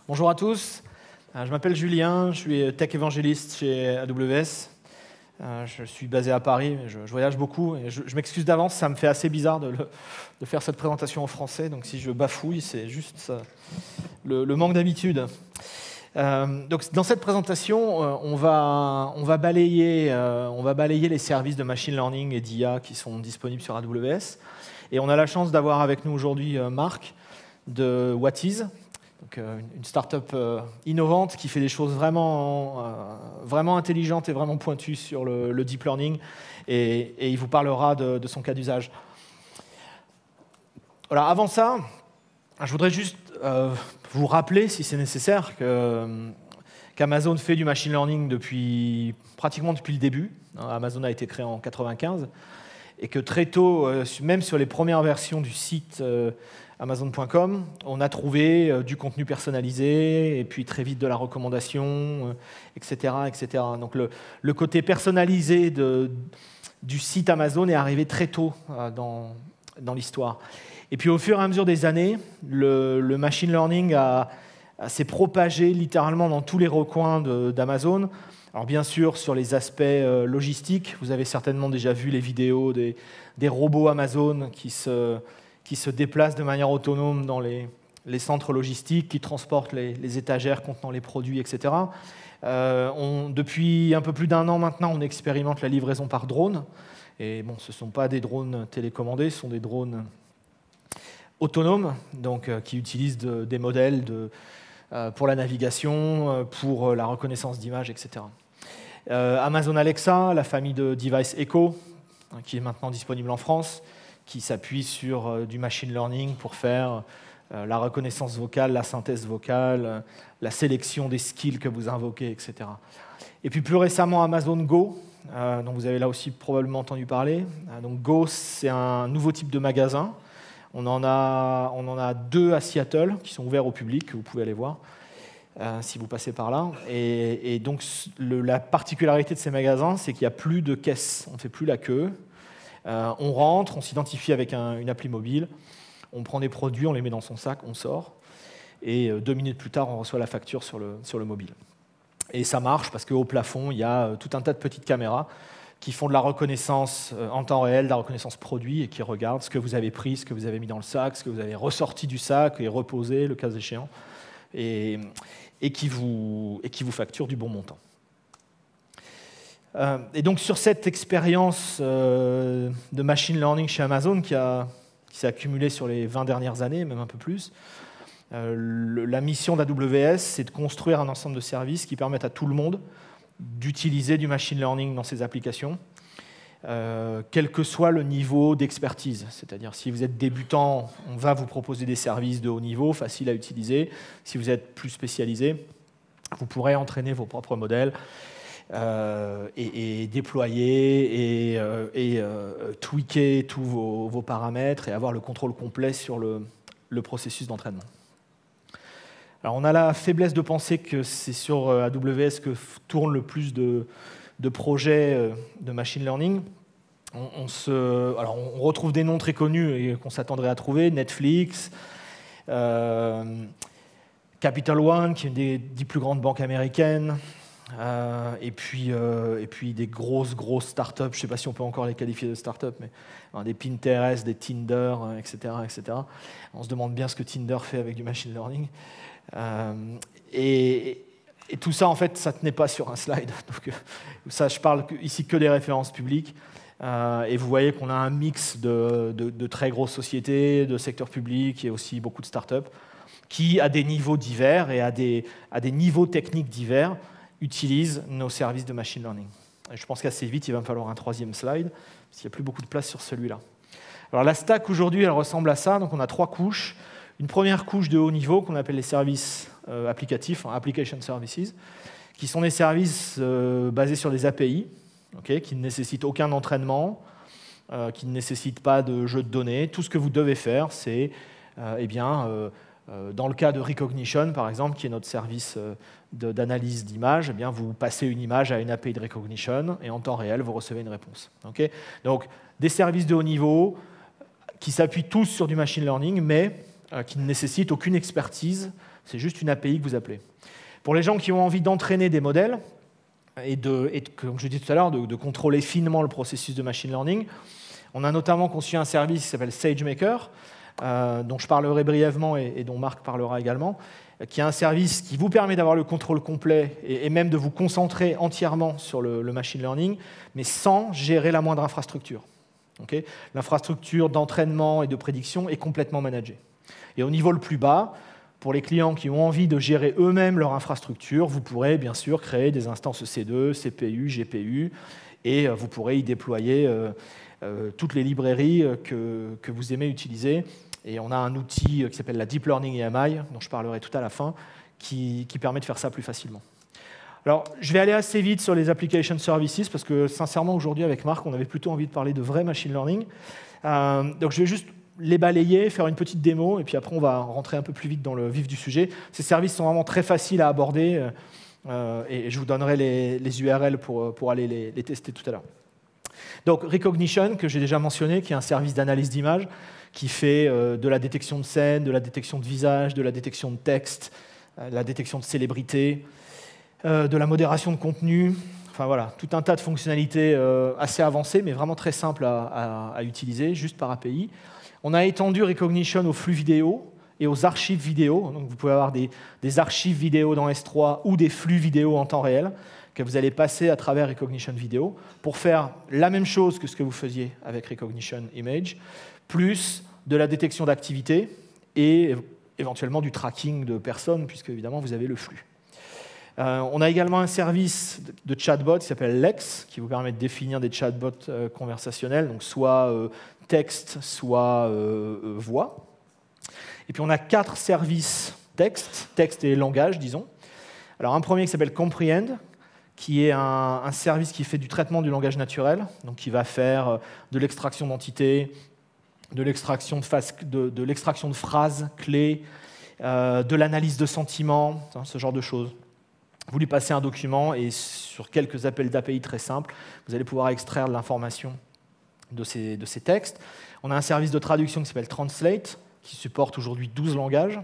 Bonjour à tous, je m'appelle Julien, je suis tech évangéliste chez AWS. Je suis basé à Paris, mais je voyage beaucoup et je m'excuse d'avance, ça me fait assez bizarre de faire cette présentation en français, donc si je bafouille, c'est juste ça, le manque d'habitude. Donc dans cette présentation, on va balayer les services de machine learning et d'IA qui sont disponibles sur AWS. Et on a la chance d'avoir avec nous aujourd'hui Marc de Watiz, donc une start-up innovante qui fait des choses vraiment intelligentes et vraiment pointues sur le deep learning. Et il vous parlera de son cas d'usage. Voilà, avant ça, je voudrais juste vous rappeler, si c'est nécessaire, qu'Amazon fait du machine learning pratiquement depuis le début. Amazon a été créé en 1995 et que très tôt, même sur les premières versions du site Amazon.com, on a trouvé du contenu personnalisé et puis très vite de la recommandation, etc., etc. Donc le côté personnalisé du site Amazon est arrivé très tôt dans l'histoire. Et puis au fur et à mesure des années, le machine learning s'est propagé littéralement dans tous les recoins d'Amazon. Alors bien sûr, sur les aspects logistiques, vous avez certainement déjà vu les vidéos des robots Amazon qui se déplacent de manière autonome dans les centres logistiques, qui transportent les étagères contenant les produits, etc. Depuis un peu plus d'1 an maintenant, on expérimente la livraison par drone. Et bon, ce ne sont pas des drones télécommandés, ce sont des drones autonomes, donc, qui utilisent des modèles pour la navigation, pour la reconnaissance d'images, etc. Amazon Alexa, la famille de device Echo, qui est maintenant disponible en France, qui s'appuie sur du machine learning pour faire la reconnaissance vocale, la synthèse vocale, la sélection des skills que vous invoquez, etc. Et puis plus récemment, Amazon Go, dont vous avez là aussi probablement entendu parler. Donc Go, c'est un nouveau type de magasin. On en a 2 à Seattle qui sont ouverts au public, que vous pouvez aller voir si vous passez par là. Et donc la particularité de ces magasins, c'est qu'il n'y a plus de caisse, on ne fait plus la queue. On rentre, on s'identifie avec une appli mobile, on prend des produits, on les met dans son sac, on sort, et 2 minutes plus tard, on reçoit la facture sur le mobile. Et ça marche parce qu'au plafond, il y a tout un tas de petites caméras qui font de la reconnaissance en temps réel, de la reconnaissance produit, et qui regardent ce que vous avez pris, ce que vous avez mis dans le sac, ce que vous avez ressorti du sac et reposé, le cas échéant, et qui vous facturent du bon montant. Et donc sur cette expérience de machine learning chez Amazon qui s'est accumulée sur les 20 dernières années, même un peu plus, la mission d'AWS, c'est de construire un ensemble de services qui permettent à tout le monde d'utiliser du machine learning dans ses applications, quel que soit le niveau d'expertise. C'est-à-dire, si vous êtes débutant, on va vous proposer des services de haut niveau, faciles à utiliser. Si vous êtes plus spécialisé, vous pourrez entraîner vos propres modèles et déployer et tweaker tous vos paramètres et avoir le contrôle complet sur le processus d'entraînement. Alors, on a la faiblesse de penser que c'est sur AWS que tournent le plus de projets de machine learning. Alors, on retrouve des noms très connus et qu'on s'attendrait à trouver, Netflix, Capital One, qui est une des 10 plus grandes banques américaines, et puis des grosses startups, je ne sais pas si on peut encore les qualifier de startups, mais des Pinterest, des Tinder, etc., etc. On se demande bien ce que Tinder fait avec du machine learning. Et tout ça, en fait, ça ne tenait pas sur un slide. Donc, ça, je parle ici que des références publiques. Et vous voyez qu'on a un mix de très grosses sociétés, de secteur public et aussi beaucoup de startups qui, à des niveaux divers et à des niveaux techniques divers, utilisent nos services de machine learning. Et je pense qu'assez vite, il va me falloir un 3e slide, parce qu'il n'y a plus beaucoup de place sur celui-là. Alors la stack aujourd'hui, elle ressemble à ça. Donc on a 3 couches. Une première couche de haut niveau qu'on appelle les services applicatifs, Application Services, qui sont des services basés sur des API, qui ne nécessitent aucun entraînement, qui ne nécessitent pas de jeu de données. Tout ce que vous devez faire, c'est, dans le cas de Recognition, par exemple, qui est notre service d'analyse d'images, vous passez une image à une API de Recognition et en temps réel, vous recevez une réponse. Donc, des services de haut niveau qui s'appuient tous sur du machine learning, mais qui ne nécessitent aucune expertise C'est juste une API que vous appelez. Pour les gens qui ont envie d'entraîner des modèles et comme je disais tout à l'heure, de contrôler finement le processus de machine learning, on a notamment conçu un service qui s'appelle SageMaker, dont je parlerai brièvement et dont Marc parlera également, qui est un service qui vous permet d'avoir le contrôle complet et même de vous concentrer entièrement sur le machine learning, mais sans gérer la moindre infrastructure. Okay. L'infrastructure d'entraînement et de prédiction est complètement managée. Et au niveau le plus bas, pour les clients qui ont envie de gérer eux-mêmes leur infrastructure, vous pourrez bien sûr créer des instances EC2, CPU, GPU, et vous pourrez y déployer toutes les librairies que vous aimez utiliser. Et on a un outil qui s'appelle la Deep Learning EMI, dont je parlerai tout à la fin, qui permet de faire ça plus facilement. Alors, je vais aller assez vite sur les application services, parce que sincèrement, aujourd'hui, avec Marc, on avait plutôt envie de parler de vrai machine learning. Donc, je vais juste les balayer, faire une petite démo, et puis après, on va rentrer un peu plus vite dans le vif du sujet. Ces services sont vraiment très faciles à aborder, et je vous donnerai les URL pour aller les tester tout à l'heure. Donc, Rekognition, que j'ai déjà mentionné, qui est un service d'analyse d'image, qui fait de la détection de scène, de la détection de visage, de la détection de texte, la détection de célébrité, de la modération de contenu, enfin voilà, tout un tas de fonctionnalités assez avancées, mais vraiment très simples à utiliser, juste par API. On a étendu Rekognition aux flux vidéo et aux archives vidéo. Donc vous pouvez avoir des archives vidéo dans S3 ou des flux vidéo en temps réel que vous allez passer à travers Rekognition Video pour faire la même chose que ce que vous faisiez avec Rekognition Image, plus de la détection d'activité et éventuellement du tracking de personnes, puisque évidemment vous avez le flux. On a également un service de chatbot qui s'appelle Lex, qui vous permet de définir des chatbots conversationnels, donc soit texte, soit voix. Et puis on a 4 services texte et langage, disons. Alors un premier qui s'appelle Comprehend, qui est un service qui fait du traitement du langage naturel, donc qui va faire de l'extraction d'entités, de l'extraction de phrases clés, de l'analyse de sentiments, ce genre de choses. Vous lui passez un document et sur quelques appels d'API très simples, vous allez pouvoir extraire de l'information de ces textes. On a un service de traduction qui s'appelle Translate, qui supporte aujourd'hui 12 langages,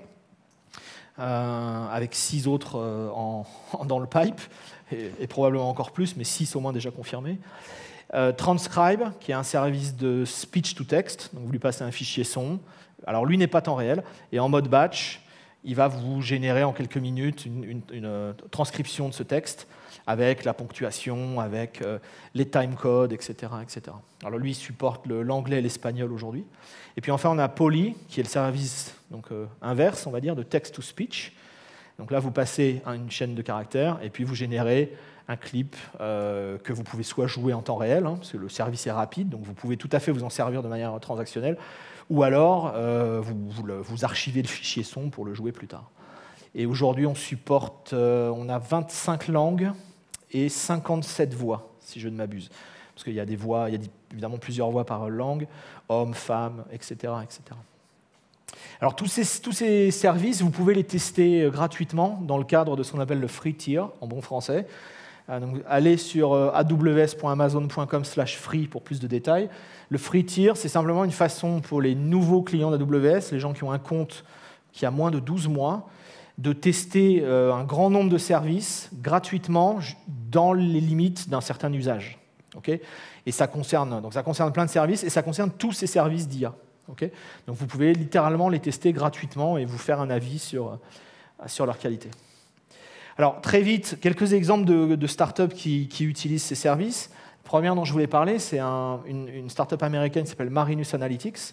avec 6 autres dans le pipe, et probablement encore plus, mais 6 au moins déjà confirmés. Transcribe, qui est un service de speech to text, donc vous lui passez un fichier son. Alors lui n'est pas temps réel, et en mode batch, il va vous générer en quelques minutes une transcription de ce texte avec la ponctuation, avec les timecodes, etc., etc. Alors lui, il supporte l'anglais et l'espagnol aujourd'hui. Et puis enfin, on a Poly, qui est le service inverse, on va dire, de text-to-speech. Donc là, vous passez une chaîne de caractères et puis vous générez un clip que vous pouvez soit jouer en temps réel, parce que le service est rapide, donc vous pouvez tout à fait vous en servir de manière transactionnelle, ou alors vous archivez le fichier son pour le jouer plus tard. Et aujourd'hui, on a 25 langues et 57 voix, si je ne m'abuse. Parce qu'il y a des voix, il y a évidemment plusieurs voix par langue, hommes, femmes, etc., etc. Alors tous ces services, vous pouvez les tester gratuitement dans le cadre de ce qu'on appelle le free tier, en bon français. Donc, allez sur aws.amazon.com/free pour plus de détails. Le free tier, c'est simplement une façon pour les nouveaux clients d'AWS, les gens qui ont un compte qui a moins de 12 mois, de tester un grand nombre de services gratuitement dans les limites d'un certain usage. Okay, et ça concerne plein de services et ça concerne tous ces services d'IA. Okay, donc vous pouvez littéralement les tester gratuitement et vous faire un avis sur leur qualité. Alors très vite, quelques exemples de startups qui utilisent ces services. La première dont je voulais parler, c'est une startup américaine qui s'appelle Marinus Analytics,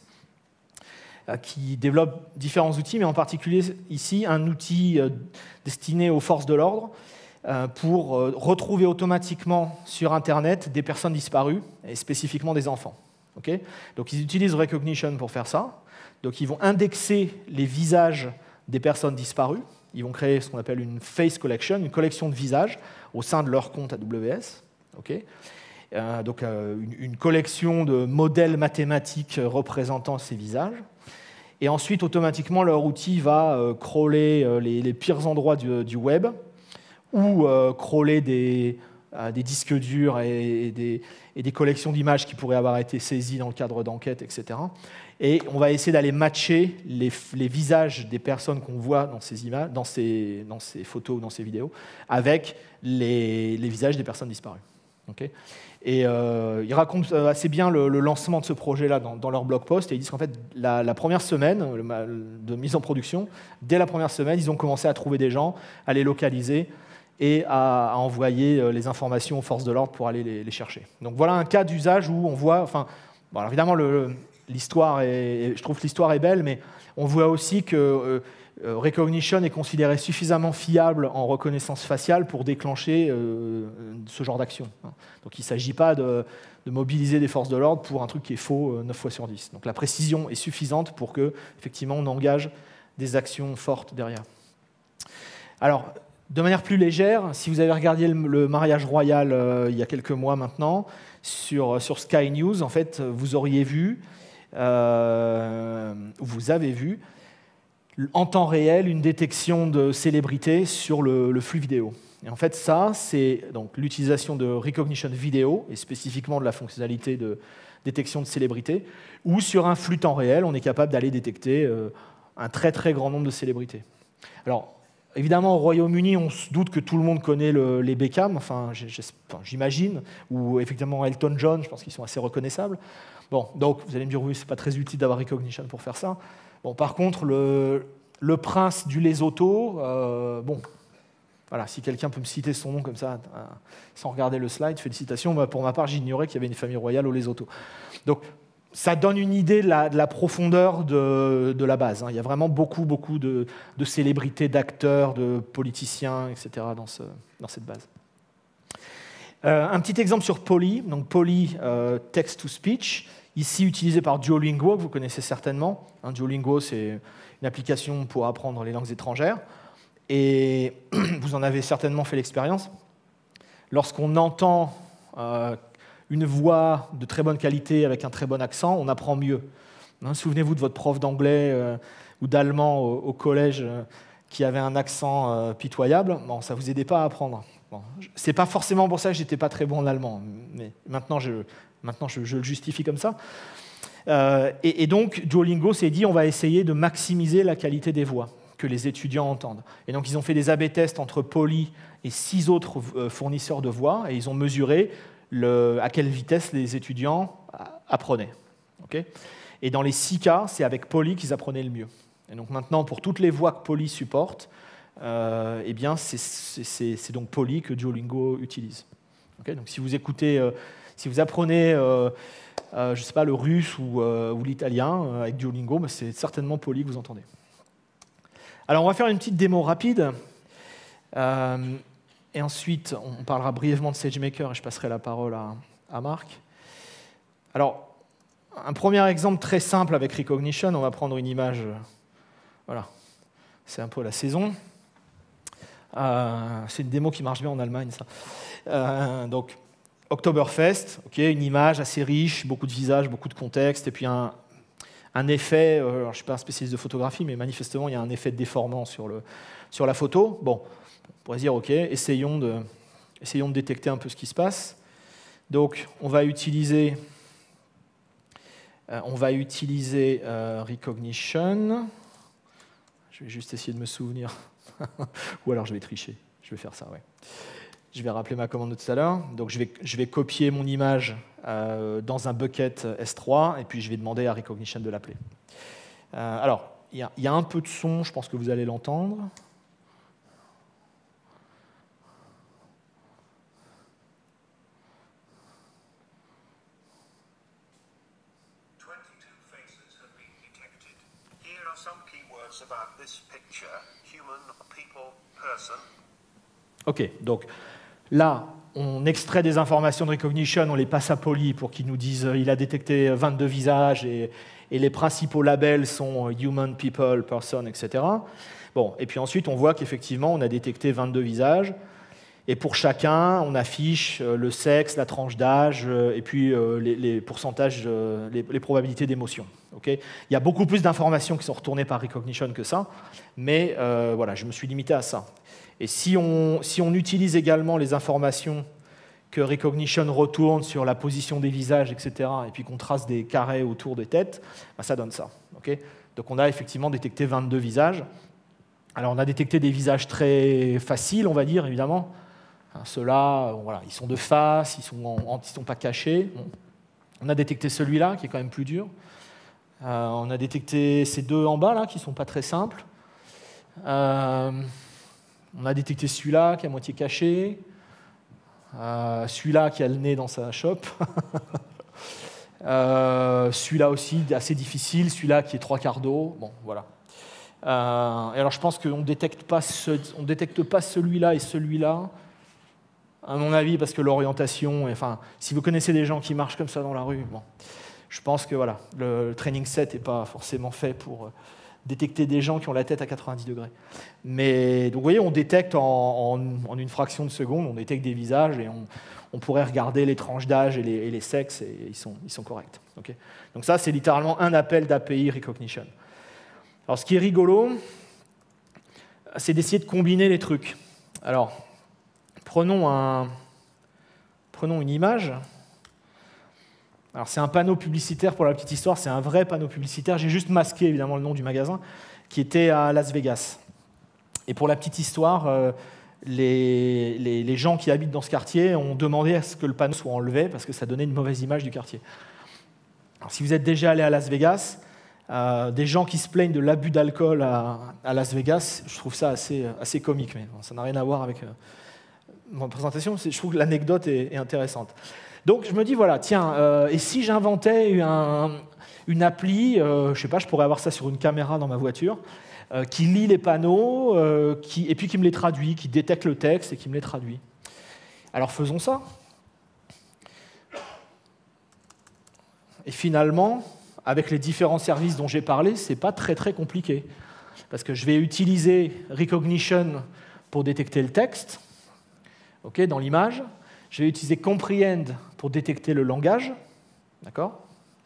qui développe différents outils, mais en particulier ici un outil destiné aux forces de l'ordre pour retrouver automatiquement sur Internet des personnes disparues, et spécifiquement des enfants. Okay, donc ils utilisent Rekognition pour faire ça. Donc ils vont indexer les visages des personnes disparues. Ils vont créer ce qu'on appelle une face collection, une collection de visages au sein de leur compte AWS. Okay, donc une collection de modèles mathématiques représentant ces visages. Et ensuite, automatiquement, leur outil va crawler les pires endroits du web ou crawler des disques durs et des collections d'images qui pourraient avoir été saisies dans le cadre d'enquêtes, etc. et on va essayer d'aller matcher les visages des personnes qu'on voit dans ces images, dans ces photos ou dans ces vidéos, avec les visages des personnes disparues. Okay, et ils racontent assez bien le lancement de ce projet-là dans leur blog post, et ils disent qu'en fait, la première semaine de mise en production, dès la première semaine, ils ont commencé à trouver des gens, à les localiser et à envoyer les informations aux forces de l'ordre pour aller les chercher. Donc voilà un cas d'usage où on voit, enfin, bon, alors évidemment, je trouve que l'histoire est belle, mais on voit aussi que Rekognition est considéré suffisamment fiable en reconnaissance faciale pour déclencher ce genre d'action. Donc il ne s'agit pas de mobiliser des forces de l'ordre pour un truc qui est faux 9 fois sur 10. Donc la précision est suffisante pour que, effectivement, on engage des actions fortes derrière. Alors, de manière plus légère, si vous avez regardé le mariage royal il y a quelques mois maintenant, sur Sky News, en fait, vous auriez vu, vous avez vu, en temps réel, une détection de célébrités sur le flux vidéo. Et en fait, ça, c'est donc l'utilisation de Rekognition vidéo, et spécifiquement de la fonctionnalité de détection de célébrités, où sur un flux temps réel, on est capable d'aller détecter un très très grand nombre de célébrités. Alors, évidemment, au Royaume-Uni, on se doute que tout le monde connaît les Beckham, enfin, j'imagine, ou effectivement Elton John, je pense qu'ils sont assez reconnaissables. Bon, donc, vous allez me dire, oui, c'est pas très utile d'avoir Rekognition pour faire ça. Bon, par contre, le prince du Lesotho, bon, voilà, si quelqu'un peut me citer son nom comme ça, sans regarder le slide, félicitations. Pour ma part, j'ignorais qu'il y avait une famille royale au Lesotho. Donc, ça donne une idée de la profondeur de la base. Il y a vraiment beaucoup de célébrités, d'acteurs, de politiciens, etc. dans cette base. Un petit exemple sur Polly. Donc, Polly, text-to-speech, ici utilisé par Duolingo, que vous connaissez certainement. Duolingo, c'est une application pour apprendre les langues étrangères. Et vous en avez certainement fait l'expérience. Lorsqu'on entend une voix de très bonne qualité avec un très bon accent, on apprend mieux. Souvenez-vous de votre prof d'anglais ou d'allemand au collège qui avait un accent pitoyable. Bon, ça ne vous aidait pas à apprendre. Bon, ce n'est pas forcément pour ça que je n'étais pas très bon en allemand, mais maintenant je le justifie comme ça. Et donc, Duolingo s'est dit on va essayer de maximiser la qualité des voix que les étudiants entendent. Et donc, ils ont fait des A/B tests entre Polly et 6 autres fournisseurs de voix, et ils ont mesuré à quelle vitesse les étudiants apprenaient. Okay, et dans les 6 cas, c'est avec Polly qu'ils apprenaient le mieux. Et donc maintenant, pour toutes les voix que Polly supporte, eh bien, c'est donc Polly que Duolingo utilise. Okay, donc si vous écoutez, si vous apprenez, je ne sais pas, le russe ou l'italien avec Duolingo, bah, c'est certainement Polly que vous entendez. Alors, on va faire une petite démo rapide. Et ensuite, on parlera brièvement de SageMaker et je passerai la parole à Marc. Alors, un premier exemple très simple avec Rekognition, on va prendre une image, voilà, c'est un peu la saison. C'est une démo qui marche bien en Allemagne, ça. Donc, Oktoberfest, okay, une image assez riche, beaucoup de visages, beaucoup de contexte, et puis un effet, alors je ne suis pas un spécialiste de photographie, mais manifestement, il y a un effet de déformant sur la photo. Bon, on pourrait dire, OK, essayons de détecter un peu ce qui se passe. Donc, on va utiliser Rekognition. Je vais juste essayer de me souvenir. Ou alors, je vais tricher. Je vais faire ça, ouais. Je vais rappeler ma commande de tout à l'heure. Donc, je vais copier mon image dans un bucket S3, et puis je vais demander à Rekognition de l'appeler. Alors, il y a un peu de son, je pense que vous allez l'entendre. OK, donc là, on extrait des informations de Rekognition, on les passe à Polly pour qu'il nous dise il a détecté 22 visages et les principaux labels sont human, people, person, etc. Bon, et puis ensuite, on voit qu'effectivement, on a détecté 22 visages. Et pour chacun, on affiche le sexe, la tranche d'âge, et puis les pourcentages, les probabilités d'émotion. Okay, il y a beaucoup plus d'informations qui sont retournées par Rekognition que ça, mais voilà, je me suis limité à ça. Et si on utilise également les informations que Rekognition retourne sur la position des visages, etc., et puis qu'on trace des carrés autour des têtes, ben ça donne ça. Okay, donc on a effectivement détecté 22 visages. Alors on a détecté des visages très faciles, on va dire, évidemment. Ceux-là, voilà, ils sont de face, ils ne sont pas cachés. Bon. On a détecté celui-là, qui est quand même plus dur. On a détecté ces deux en bas, là, qui ne sont pas très simples. On a détecté celui-là, qui est à moitié caché. Celui-là, qui a le nez dans sa chope. Celui-là aussi, assez difficile. Celui-là, qui est 3/4 d'eau. Bon, voilà. Et alors, je pense qu'on ne détecte pas celui-là et celui-là, à mon avis, parce que l'orientation, enfin, si vous connaissez des gens qui marchent comme ça dans la rue, bon, je pense que voilà, le training set n'est pas forcément fait pour détecter des gens qui ont la tête à 90 degrés. Mais donc, vous voyez, on détecte en une fraction de seconde, on détecte des visages et on pourrait regarder les tranches d'âge et les sexes et ils sont corrects. Okay, donc ça, c'est littéralement un appel d'API Rekognition. Alors, ce qui est rigolo, c'est d'essayer de combiner les trucs. Alors, prenons une image. Alors, c'est un panneau publicitaire pour la petite histoire, c'est un vrai panneau publicitaire. J'ai juste masqué, évidemment, le nom du magasin, qui était à Las Vegas. Et pour la petite histoire, les gens qui habitent dans ce quartier ont demandé à ce que le panneau soit enlevé parce que ça donnait une mauvaise image du quartier. Alors, si vous êtes déjà allé à Las Vegas, des gens qui se plaignent de l'abus d'alcool à Las Vegas, je trouve ça assez comique, mais bon, ça n'a rien à voir avec ma présentation. Je trouve que l'anecdote est intéressante. Donc je me dis, voilà, tiens, et si j'inventais une appli, je ne sais pas, je pourrais avoir ça sur une caméra dans ma voiture, qui lit les panneaux, et puis qui me les traduit, qui détecte le texte et qui me les traduit. Alors faisons ça. Et finalement, avec les différents services dont j'ai parlé, ce n'est pas très très compliqué. Parce que je vais utiliser Rekognition pour détecter le texte, okay, dans l'image. Je vais utiliser Comprehend pour détecter le langage. D'accord ?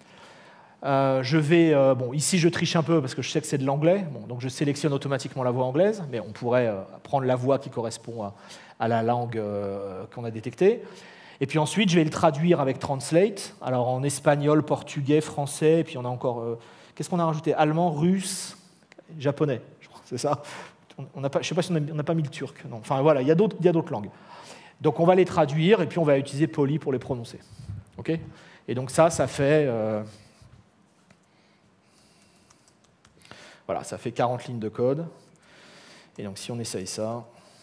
Bon, ici, je triche un peu parce que je sais que c'est de l'anglais. Bon, donc, je sélectionne automatiquement la voix anglaise, mais on pourrait prendre la voix qui correspond à la langue qu'on a détectée. Et puis ensuite, je vais le traduire avec Translate. Alors, en espagnol, portugais, français, et puis on a encore... qu'est-ce qu'on a rajouté ? Allemand, russe, japonais, je crois, c'est ça. Je ne sais pas si on n'a pas mis le turc. Non. Enfin, voilà, il y a d'autres langues. Donc on va les traduire et puis on va utiliser Poly pour les prononcer. Okay, et donc ça fait... voilà, ça fait 40 lignes de code. Et donc si on essaye ça...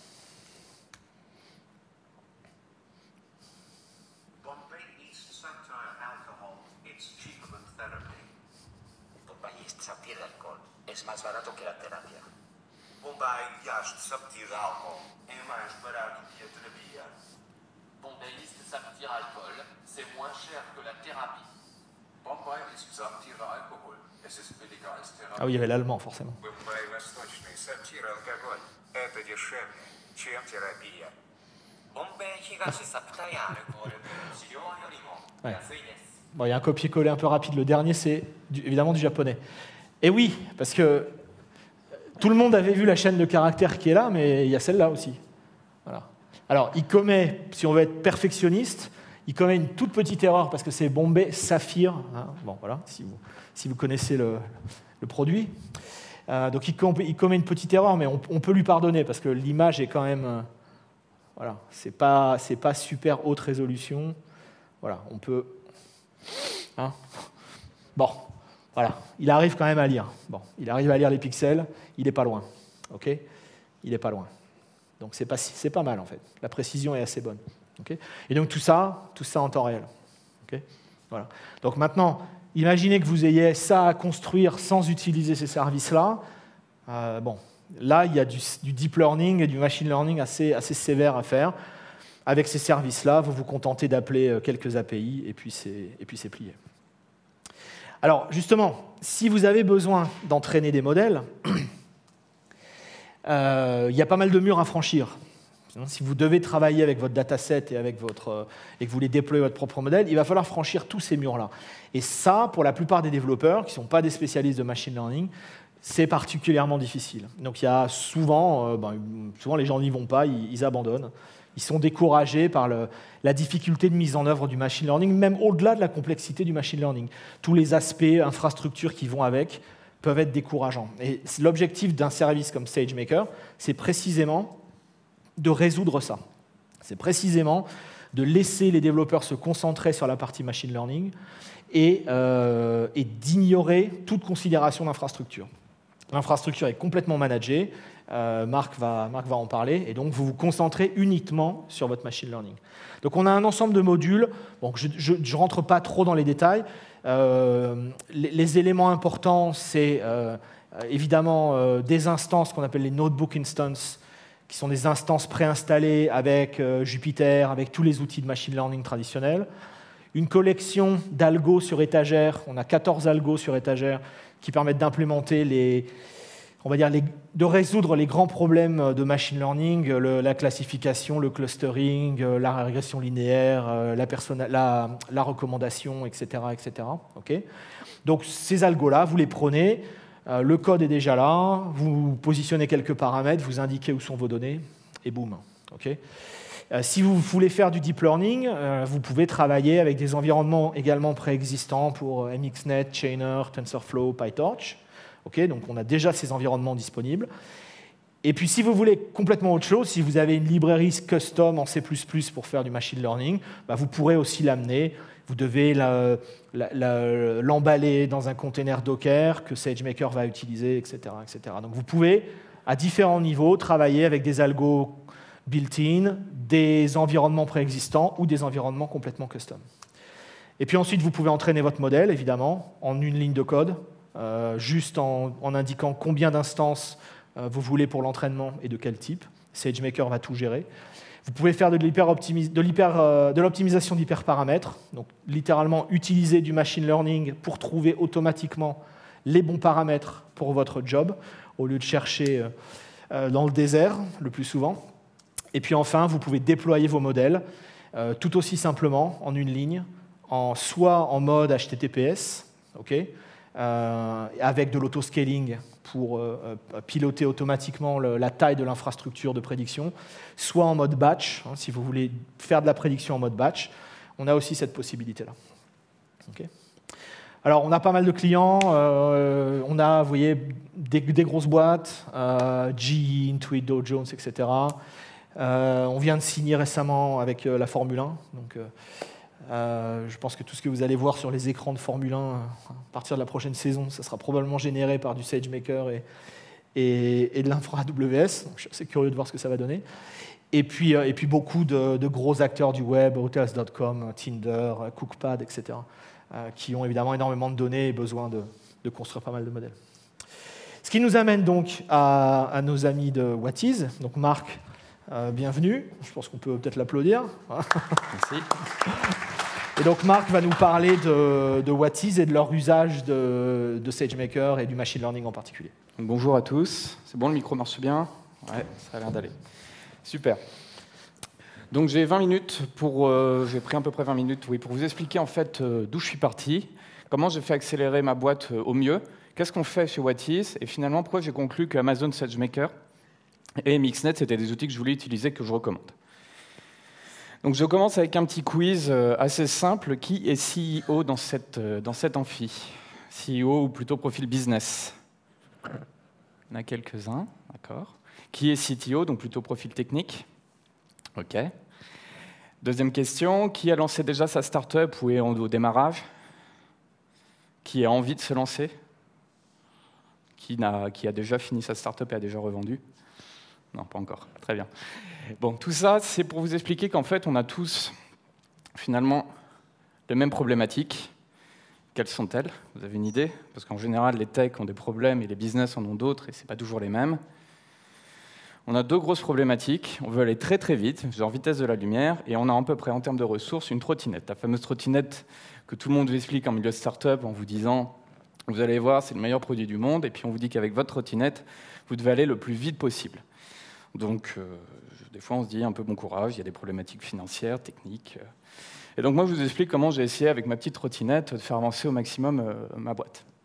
c'est moins cher que la thérapie. Ah oui, il y avait l'allemand, forcément. Ouais. Bon, il y a un copier-coller un peu rapide. Le dernier, c'est évidemment du japonais. Et oui, parce que tout le monde avait vu la chaîne de caractères qui est là, mais il y a celle-là aussi. Voilà. Alors, il commet, si on veut être perfectionniste, il commet une toute petite erreur parce que c'est Bombay Saphir. Hein, bon, voilà, si vous connaissez le produit. Donc, il commet une petite erreur, mais on peut lui pardonner parce que l'image est quand même... voilà, c'est pas super haute résolution. Voilà, on peut... Hein, bon, voilà, il arrive quand même à lire. Bon, il arrive à lire les pixels, il n'est pas loin. Ok, il n'est pas loin. Donc, c'est pas mal, en fait. La précision est assez bonne. Okay, et donc, tout ça en temps réel. Okay, voilà. Donc, maintenant, imaginez que vous ayez ça à construire sans utiliser ces services-là. Bon, là, il y a du deep learning et du machine learning assez sévère à faire. Avec ces services-là, vous vous contentez d'appeler quelques API et puis c'est plié. Alors, justement, si vous avez besoin d'entraîner des modèles, il y a pas mal de murs à franchir. Si vous devez travailler avec votre dataset et que vous voulez déployer votre propre modèle, il va falloir franchir tous ces murs-là. Et ça, pour la plupart des développeurs qui ne sont pas des spécialistes de machine learning, c'est particulièrement difficile. Donc il y a souvent les gens n'y vont pas, ils abandonnent. Ils sont découragés par la difficulté de mise en œuvre du machine learning, même au-delà de la complexité du machine learning. Tous les aspects, infrastructures qui vont avec, peuvent être décourageants. Et l'objectif d'un service comme SageMaker, c'est précisément de résoudre ça. C'est précisément de laisser les développeurs se concentrer sur la partie machine learning et d'ignorer toute considération d'infrastructure. L'infrastructure est complètement managée. Marc va en parler, et donc vous vous concentrez uniquement sur votre machine learning. Donc on a un ensemble de modules, bon, je ne rentre pas trop dans les détails. Les éléments importants, c'est évidemment des instances qu'on appelle les notebook instances, qui sont des instances préinstallées avec Jupyter, avec tous les outils de machine learning traditionnels. Une collection d'algos sur étagère, on a 14 algos sur étagère qui permettent d'implémenter de résoudre les grands problèmes de machine learning, la classification, le clustering, la régression linéaire, la recommandation, etc. etc. Okay. Donc ces algos-là, vous les prenez, le code est déjà là, vous positionnez quelques paramètres, vous indiquez où sont vos données, et boum. Okay. Si vous voulez faire du deep learning, vous pouvez travailler avec des environnements également préexistants pour MXNet, Chainer, TensorFlow, PyTorch. Okay, donc on a déjà ces environnements disponibles. Et puis si vous voulez complètement autre chose, si vous avez une librairie custom en C++ pour faire du machine learning, vous pourrez aussi l'amener. Vous devez l'emballer dans un container Docker que SageMaker va utiliser, etc., etc. Donc vous pouvez, à différents niveaux, travailler avec des algos built-in, des environnements préexistants ou des environnements complètement custom. Et puis ensuite, vous pouvez entraîner votre modèle, évidemment, en une ligne de code, juste en indiquant combien d'instances vous voulez pour l'entraînement et de quel type. SageMaker va tout gérer. Vous pouvez faire de l'optimisation d'hyperparamètres, donc littéralement utiliser du machine learning pour trouver automatiquement les bons paramètres pour votre job, au lieu de chercher dans le désert, le plus souvent. Et puis enfin, vous pouvez déployer vos modèles tout aussi simplement, en une ligne, soit en mode HTTPS, okay, avec de l'autoscaling pour piloter automatiquement la taille de l'infrastructure de prédiction, soit en mode batch, si vous voulez faire de la prédiction en mode batch, on a aussi cette possibilité-là. Okay. Alors, on a pas mal de clients, on a, vous voyez, des grosses boîtes, GE, Intuit, Dow Jones, etc. On vient de signer récemment avec la Formule 1, donc je pense que tout ce que vous allez voir sur les écrans de Formule 1 à partir de la prochaine saison, ça sera probablement généré par du SageMaker et de l'infra AWS. Donc, je suis assez curieux de voir ce que ça va donner. Et puis beaucoup de gros acteurs du web, Hotels.com, Tinder, Cookpad, etc., qui ont évidemment énormément de données et besoin de construire pas mal de modèles. Ce qui nous amène donc à nos amis de Whattiz. Donc Marc, bienvenue. Je pense qu'on peut peut-être l'applaudir. Merci. Et donc Marc va nous parler de Whattiz et de leur usage de SageMaker et du machine learning en particulier. Bonjour à tous. C'est bon, le micro marche bien? Ouais, ça a l'air d'aller. Super. Donc j'ai 20 minutes j'ai pris à peu près 20 minutes, pour vous expliquer en fait d'où je suis parti, comment j'ai fait accélérer ma boîte au mieux, qu'est-ce qu'on fait chez Whattiz, et finalement pourquoi j'ai conclu que Amazon SageMaker et MXNet c'était des outils que je voulais utiliser, que je recommande. Donc je commence avec un petit quiz assez simple. Qui est CEO dans cette amphi? CEO ou plutôt profil business? Il y en a quelques-uns, d'accord. Qui est CTO, donc plutôt profil technique? OK. Deuxième question, qui a lancé déjà sa start-up ou est au démarrage? Qui a envie de se lancer? Qui a déjà fini sa start-up et a déjà revendu? Non, pas encore. Très bien. Bon, tout ça, c'est pour vous expliquer qu'en fait, on a tous, finalement, les mêmes problématiques. Quelles sont-elles? Vous avez une idée? Parce qu'en général, les techs ont des problèmes et les business en ont d'autres, et ce n'est pas toujours les mêmes. On a deux grosses problématiques. On veut aller très très vite, genre vitesse de la lumière, et on a à peu près, en termes de ressources, une trottinette. La fameuse trottinette que tout le monde vous explique en milieu de start-up en vous disant « Vous allez voir, c'est le meilleur produit du monde », et puis on vous dit qu'avec votre trottinette, vous devez aller le plus vite possible. Donc, des fois, on se dit un peu bon courage, il y a des problématiques financières, techniques. Et donc, moi, je vous explique comment j'ai essayé, avec ma petite trottinette, de faire avancer au maximum ma boîte.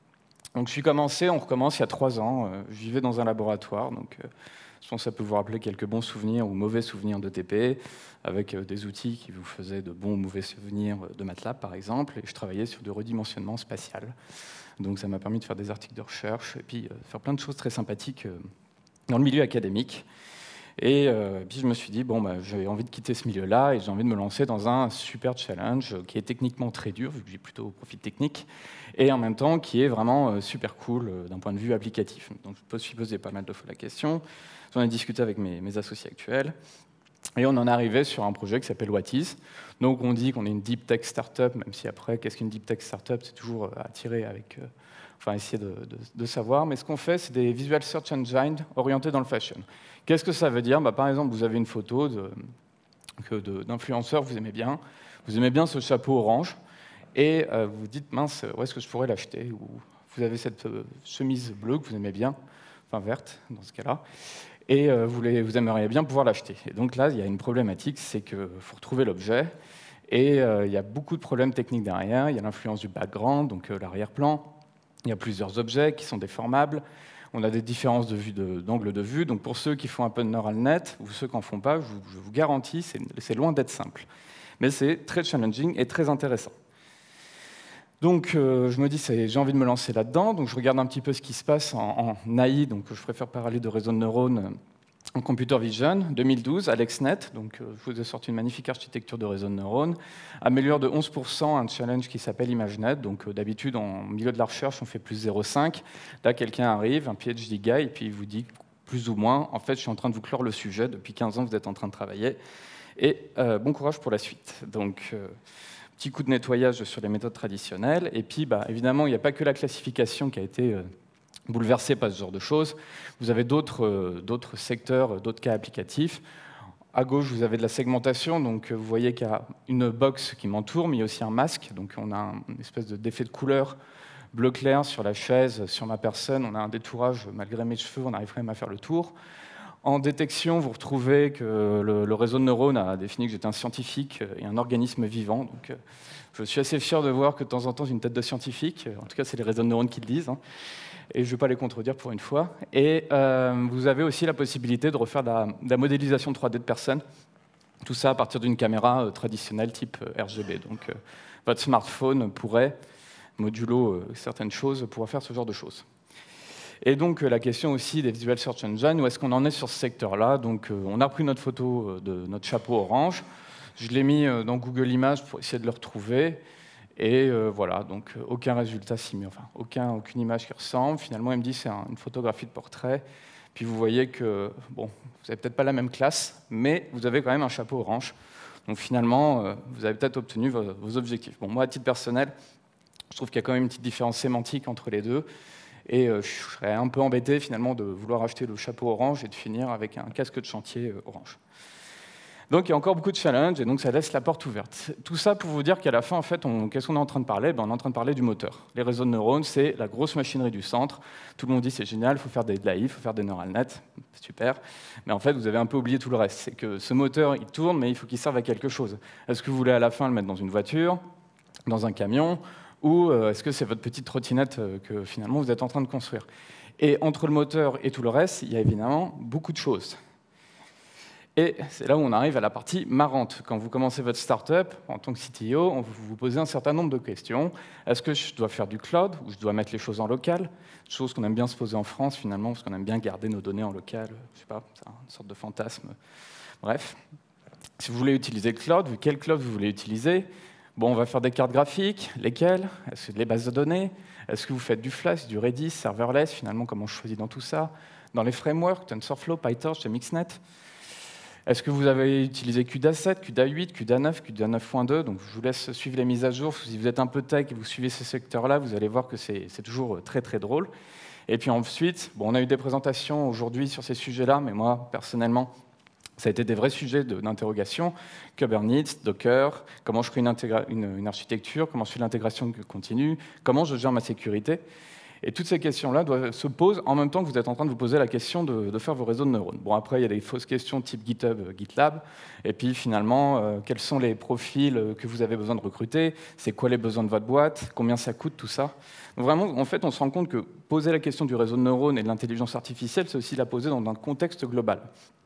Donc on recommence il y a 3 ans. Je vivais dans un laboratoire, donc je pense que ça peut vous rappeler quelques bons souvenirs ou mauvais souvenirs de TP, avec des outils qui vous faisaient de bons ou mauvais souvenirs de MATLAB, par exemple, et je travaillais sur du redimensionnement spatial. Donc ça m'a permis de faire des articles de recherche et puis faire plein de choses très sympathiques dans le milieu académique. Et puis je me suis dit, bon, j'ai envie de quitter ce milieu-là et j'ai envie de me lancer dans un super challenge qui est techniquement très dur, vu que j'ai plutôt profil technique, et en même temps qui est vraiment super cool d'un point de vue applicatif. Donc je me suis posé pas mal de fois la question, j'en ai discuté avec mes associés actuels, et on en est arrivé sur un projet qui s'appelle Whattis. Donc on dit qu'on est une deep tech startup, même si après, qu'est-ce qu'une deep tech startup? C'est toujours à tirer avec... Enfin, essayer de savoir. Mais ce qu'on fait, c'est des visual search engines orientés dans le fashion. Qu'est-ce que ça veut dire? Par exemple, vous avez une photo d'influenceur que vous aimez bien ce chapeau orange, et vous vous dites, mince, où est-ce que je pourrais l'acheter? Ou vous avez cette chemise bleue que vous aimez bien, enfin verte dans ce cas-là, et vous aimeriez bien pouvoir l'acheter. Et donc là, il y a une problématique, c'est qu'il faut retrouver l'objet, et il y a beaucoup de problèmes techniques derrière. Il y a l'influence du background, donc l'arrière-plan. Il y a plusieurs objets qui sont déformables. On a des différences d'angle de vue. Donc pour ceux qui font un peu de neural net, ou ceux qui n'en font pas, je vous garantis, c'est loin d'être simple. Mais c'est très challenging et très intéressant. Donc je me dis, j'ai envie de me lancer là-dedans. Donc je regarde un petit peu ce qui se passe en AI. Donc je préfère parler de réseau de neurones en computer vision. 2012, AlexNet, donc je vous ai sorti une magnifique architecture de réseau de neurones, améliore de 11% un challenge qui s'appelle ImageNet. Donc d'habitude, en milieu de la recherche, on fait plus 0,5. Là, quelqu'un arrive, un PhD guy, et puis il vous dit plus ou moins, en fait, je suis en train de vous clore le sujet. Depuis 15 ans, vous êtes en train de travailler. Et bon courage pour la suite. Donc, petit coup de nettoyage sur les méthodes traditionnelles. Et puis, évidemment, il n'y a pas que la classification qui a été bouleversé par ce genre de choses. Vous avez d'autres secteurs, d'autres cas applicatifs. À gauche, vous avez de la segmentation. Donc, vous voyez qu'il y a une box qui m'entoure, mais il y a aussi un masque. Donc, on a une espèce d'effet de couleur bleu clair sur la chaise, sur ma personne. On a un détourage, malgré mes cheveux, on arrive quand même à faire le tour. En détection, vous retrouvez que le réseau de neurones a défini que j'étais un scientifique et un organisme vivant. Donc, je suis assez fier de voir que de temps en temps, j'ai une tête de scientifique. En tout cas, c'est les réseaux de neurones qui le disent. Et je ne vais pas les contredire pour une fois. Et vous avez aussi la possibilité de refaire de la modélisation 3D de personnes. Tout ça à partir d'une caméra traditionnelle type RGB. Donc, votre smartphone pourrait, modulo certaines choses, pourrait faire ce genre de choses. Et donc, la question aussi des visual search engines, où est-ce qu'on en est sur ce secteur-là? Donc, on a pris notre photo de notre chapeau orange. Je l'ai mis dans Google Images pour essayer de le retrouver. Et voilà, donc aucun résultat similaire, enfin aucune image qui ressemble. Finalement, il me dit c'est une photographie de portrait. Puis vous voyez que, bon, vous n'avez peut-être pas la même classe, mais vous avez quand même un chapeau orange. Donc finalement, vous avez peut-être obtenu vos objectifs. Bon, moi, à titre personnel, je trouve qu'il y a quand même une petite différence sémantique entre les deux. Et je serais un peu embêté finalement de vouloir acheter le chapeau orange et de finir avec un casque de chantier orange. Donc il y a encore beaucoup de challenges et donc ça laisse la porte ouverte. Tout ça pour vous dire qu'à la fin, en fait, qu'est-ce qu'on est en train de parler? On est en train de parler du moteur. Les réseaux de neurones, c'est la grosse machinerie du centre. Tout le monde dit c'est génial, il faut faire de l'AI, il faut faire des neural nets, super. Mais en fait, vous avez un peu oublié tout le reste. C'est que ce moteur, il tourne, mais il faut qu'il serve à quelque chose. Est-ce que vous voulez à la fin le mettre dans une voiture, dans un camion, ou est-ce que c'est votre petite trottinette que finalement vous êtes en train de construire? Et entre le moteur et tout le reste, il y a évidemment beaucoup de choses. Et c'est là où on arrive à la partie marrante. Quand vous commencez votre startup, en tant que CTO, on vous pose un certain nombre de questions. Est-ce que je dois faire du cloud ou je dois mettre les choses en local? Chose qu'on aime bien se poser en France, finalement, parce qu'on aime bien garder nos données en local. Je sais pas, c'est une sorte de fantasme. Bref. Si vous voulez utiliser le cloud, quel cloud vous voulez utiliser? Bon, on va faire des cartes graphiques. Lesquelles? Est-ce que les bases de données? Est-ce que vous faites du Flash, du Redis, serverless? Finalement, comment je choisis dans tout ça? Dans les frameworks, TensorFlow, PyTorch, MXNet? Est-ce que vous avez utilisé CUDA7, CUDA8, CUDA9, CUDA9.2? Donc je vous laisse suivre les mises à jour. Si vous êtes un peu tech et vous suivez ces secteurs-là, vous allez voir que c'est toujours très très drôle. Et puis ensuite, bon, on a eu des présentations aujourd'hui sur ces sujets-là, mais moi, personnellement, ça a été des vrais sujets d'interrogation. Kubernetes, Docker, comment je crée une architecture, comment je fais l'intégration continue, comment je gère ma sécurité. Et toutes ces questions-là se posent en même temps que vous êtes en train de vous poser la question de faire vos réseaux de neurones. Bon, après, il y a des fausses questions type GitHub, GitLab, et puis finalement, quels sont les profils que vous avez besoin de recruter, c'est quoi les besoins de votre boîte, combien ça coûte, tout ça. Donc vraiment, en fait, on se rend compte que poser la question du réseau de neurones et de l'intelligence artificielle, c'est aussi la poser dans un contexte global.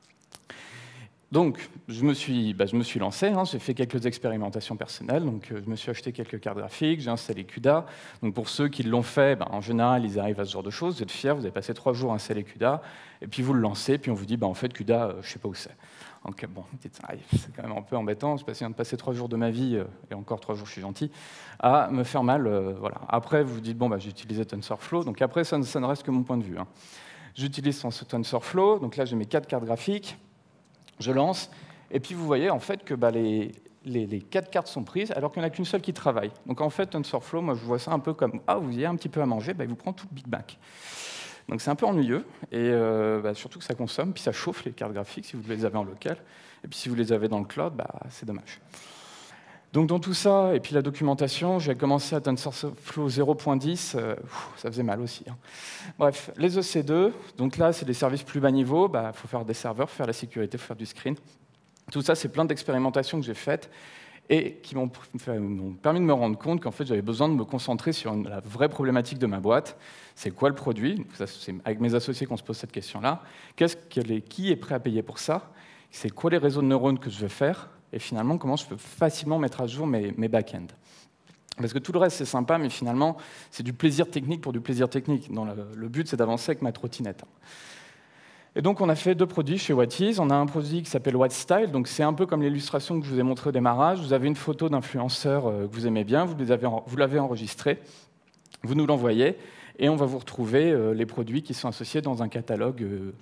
Donc, je me suis lancé, hein, j'ai fait quelques expérimentations personnelles, donc je me suis acheté quelques cartes graphiques, j'ai installé CUDA. Donc pour ceux qui l'ont fait, en général, ils arrivent à ce genre de choses, vous êtes fiers, vous avez passé 3 jours à installer CUDA, et puis vous le lancez, puis on vous dit, en fait, CUDA, je ne sais pas où c'est. Donc bon, c'est quand même un peu embêtant, je viens de passer 3 jours de ma vie, et encore 3 jours, je suis gentil, à me faire mal. Voilà. Après, vous vous dites, j'ai utilisé TensorFlow, donc après, ça ne reste que mon point de vue. Hein. J'utilise TensorFlow, donc là, j'ai mes 4 cartes graphiques. Je lance, et puis vous voyez en fait que les 4 cartes sont prises alors qu'il n'y en a qu'une seule qui travaille. Donc en fait, TensorFlow, moi je vois ça un peu comme vous y avez un petit peu à manger, il vous prend tout le Big Mac. Donc c'est un peu ennuyeux, et surtout que ça consomme, puis ça chauffe les cartes graphiques si vous les avez en local, et puis si vous les avez dans le cloud, c'est dommage. Donc dans tout ça, et puis la documentation, j'ai commencé à TensorFlow 0.10, ça faisait mal aussi. Hein. Bref, les EC2, donc là c'est des services plus bas niveau, faut faire des serveurs, faire la sécurité, faire du screen. Tout ça, c'est plein d'expérimentations que j'ai faites et qui m'ont permis de me rendre compte qu'en fait j'avais besoin de me concentrer sur la vraie problématique de ma boîte. C'est quoi le produit? C'est avec mes associés qu'on se pose cette question-là. Qui est prêt à payer pour ça? C'est quoi les réseaux de neurones que je veux faire? Et finalement, comment je peux facilement mettre à jour mes back-ends. Parce que tout le reste, c'est sympa, mais finalement, c'est du plaisir technique pour du plaisir technique. Le but, c'est d'avancer avec ma trottinette. Et donc, on a fait 2 produits chez Whattis. On a un produit qui s'appelle WhatStyle. Donc, c'est un peu comme l'illustration que je vous ai montrée au démarrage. Vous avez une photo d'influenceur que vous aimez bien, vous l'avez enregistré, vous nous l'envoyez, et on va vous retrouver les produits qui sont associés dans un catalogue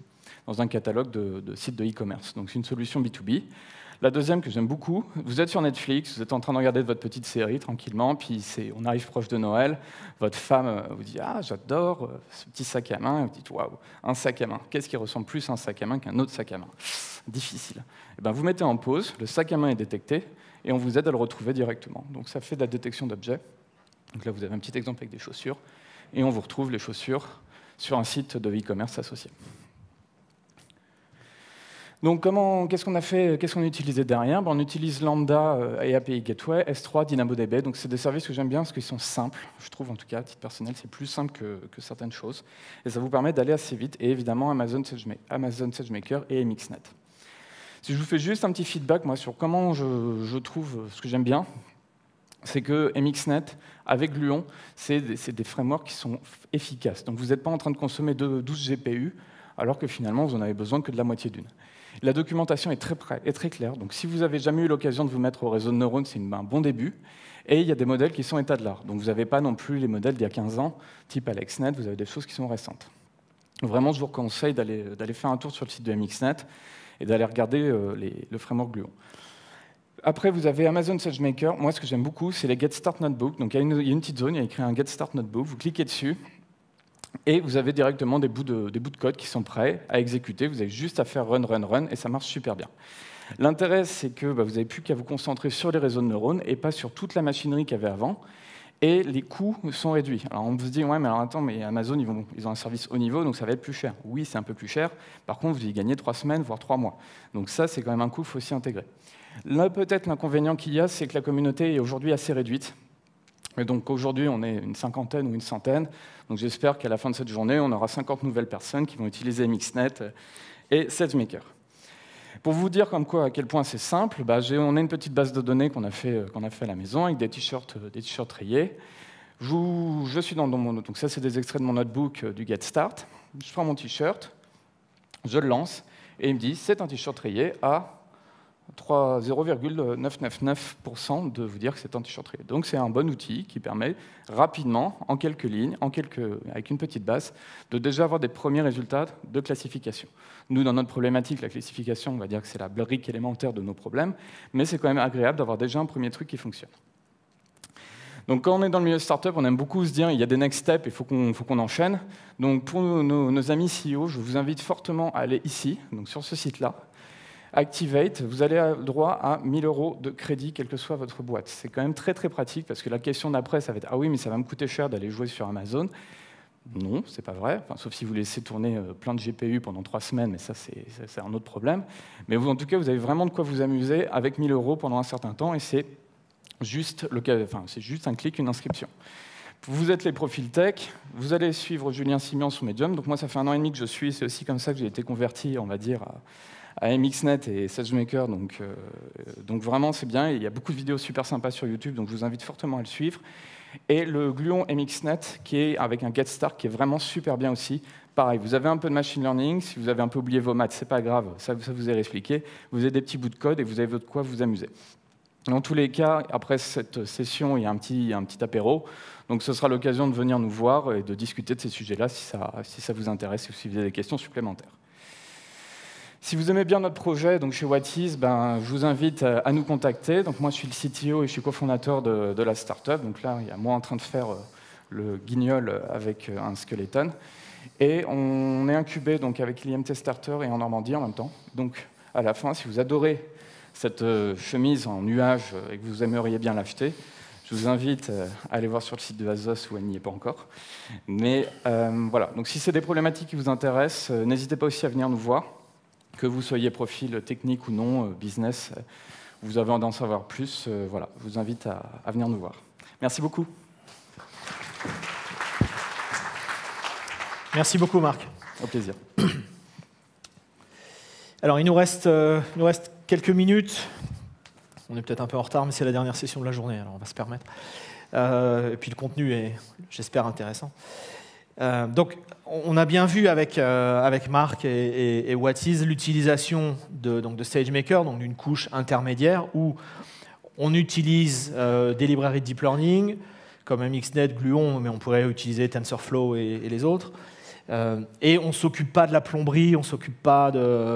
de sites de e-commerce. Donc, c'est une solution B2B. La deuxième que j'aime beaucoup, vous êtes sur Netflix, vous êtes en train de regarder votre petite série tranquillement, puis on arrive proche de Noël, votre femme vous dit « Ah, j'adore ce petit sac à main », et vous dites « Waouh, un sac à main, qu'est-ce qui ressemble plus à un sac à main qu'un autre sac à main ?» Difficile. Et vous mettez en pause, le sac à main est détecté, et on vous aide à le retrouver directement. Donc ça fait de la détection d'objets. Donc là, vous avez un petit exemple avec des chaussures, et on vous retrouve les chaussures sur un site de e-commerce associé. Donc, qu'est-ce qu'on a fait, qu'est-ce qu'on a utilisé derrière? On utilise Lambda et API Gateway, S3, DynamoDB. Donc, c'est des services que j'aime bien parce qu'ils sont simples. Je trouve, en tout cas, à titre personnel, c'est plus simple que certaines choses. Et ça vous permet d'aller assez vite. Et évidemment, Amazon SageMaker et MXNet. Si je vous fais juste un petit feedback, moi, sur comment je trouve ce que j'aime bien, c'est que MXNet, avec Gluon, c'est des frameworks qui sont efficaces. Donc, vous n'êtes pas en train de consommer 12 GPU, alors que finalement, vous n'en avez besoin que de la moitié d'une. La documentation est très claire, donc si vous n'avez jamais eu l'occasion de vous mettre au réseau de neurones, c'est un bon début. Et il y a des modèles qui sont état de l'art, donc vous n'avez pas non plus les modèles d'il y a 15 ans, type AlexNet, vous avez des choses qui sont récentes. Vraiment, je vous conseille d'aller faire un tour sur le site de MXNet et d'aller regarder le framework Gluon. Après, vous avez Amazon SageMaker. Moi, ce que j'aime beaucoup, c'est les Get Start Notebook. Donc, il y a une petite zone, il y a écrit un Get Start Notebook, vous cliquez dessus, et vous avez directement des bouts de code qui sont prêts à exécuter. Vous avez juste à faire run, et ça marche super bien. L'intérêt, c'est que vous n'avez plus qu'à vous concentrer sur les réseaux de neurones et pas sur toute la machinerie qu'il y avait avant. Et les coûts sont réduits. Alors on se dit, ouais, mais alors attends, mais Amazon, ils ont un service haut niveau, donc ça va être plus cher. Oui, c'est un peu plus cher. Par contre, vous y gagnez 3 semaines, voire 3 mois. Donc ça, c'est quand même un coût qu'il faut aussi intégrer. Là, peut-être l'inconvénient qu'il y a, c'est que la communauté est aujourd'hui assez réduite. Et donc aujourd'hui, on est une cinquantaine ou une centaine. Donc j'espère qu'à la fin de cette journée, on aura 50 nouvelles personnes qui vont utiliser MXNet et SageMaker. Pour vous dire comme quoi, à quel point c'est simple, on a une petite base de données qu'on a fait à la maison avec des t-shirts rayés. Je suis dans mon donc ça, c'est des extraits de mon notebook du Get Start. Je prends mon t-shirt, je le lance, et il me dit c'est un t-shirt rayé à 0,999% de vous dire que c'est un t-shirt rayé. Donc c'est un bon outil qui permet rapidement, en quelques lignes, avec une petite base, de déjà avoir des premiers résultats de classification. Nous, dans notre problématique, la classification, on va dire que c'est la brique élémentaire de nos problèmes, mais c'est quand même agréable d'avoir déjà un premier truc qui fonctionne. Donc quand on est dans le milieu startup, on aime beaucoup se dire il y a des next steps, il faut qu'on enchaîne. Donc pour nos amis CEO, je vous invite fortement à aller ici, donc sur ce site-là. Activate, vous allez avoir droit à 1 000 € de crédit, quelle que soit votre boîte. C'est quand même très très pratique parce que la question d'après, ça va être « Ah oui, mais ça va me coûter cher d'aller jouer sur Amazon ». Non, c'est pas vrai, enfin, sauf si vous laissez tourner plein de GPU pendant 3 semaines, mais ça c'est un autre problème. Mais vous, en tout cas, vous avez vraiment de quoi vous amuser avec 1 000 € pendant un certain temps, et c'est juste, c'est juste un clic, une inscription. Vous êtes les profils tech, vous allez suivre Julien Simian sur Medium. Donc moi, ça fait 1 an et demi que je suis, c'est aussi comme ça que j'ai été converti, on va dire, à MXNet et SageMaker. Donc vraiment, c'est bien. Il y a beaucoup de vidéos super sympas sur YouTube, donc je vous invite fortement à le suivre. Et le Gluon MXNet, qui est avec un Get Start, qui est vraiment super bien aussi. Pareil, vous avez un peu de machine learning. Si vous avez un peu oublié vos maths, c'est pas grave, ça vous est expliqué. Vous avez des petits bouts de code et vous avez de quoi vous amuser. Dans tous les cas, après cette session, il y a un petit apéro. Donc ce sera l'occasion de venir nous voir et de discuter de ces sujets-là si ça vous intéresse ou si vous avez des questions supplémentaires. Si vous aimez bien notre projet, donc chez Whatis, je vous invite à nous contacter. Donc moi, je suis le CTO et je suis cofondateur de la startup. Donc là, il y a moi en train de faire le guignol avec un skeleton. Et on est incubé donc, avec l'IMT Starter et en Normandie en même temps. Donc à la fin, si vous adorez cette chemise en nuage et que vous aimeriez bien l'acheter, je vous invite à aller voir sur le site de Azos où elle n'y est pas encore. Mais voilà, donc si c'est des problématiques qui vous intéressent, n'hésitez pas aussi à venir nous voir, que vous soyez profil technique ou non, business, vous avez envie d'en savoir plus, voilà, je vous invite à venir nous voir. Merci beaucoup. Merci beaucoup, Marc. Au plaisir. Alors, il nous reste quelques minutes. On est peut-être un peu en retard, mais c'est la dernière session de la journée, alors on va se permettre. Et puis le contenu est, j'espère, intéressant. Donc, on a bien vu avec Marc et Whatis l'utilisation de SageMaker, donc d'une couche intermédiaire où on utilise des librairies de deep learning comme MXNet, Gluon, mais on pourrait utiliser TensorFlow et les autres. Et on ne s'occupe pas de la plomberie, on ne s'occupe pas